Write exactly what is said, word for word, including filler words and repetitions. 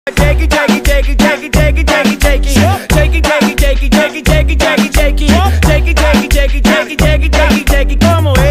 Shake it, shake it, shake it, shake it, shake it, shake it, shake it. Shake it, shake it, shake it, shake it, shake it, shake it, shake it. Shake it, shake it, shake it, shake it, shake it, shake it, como es.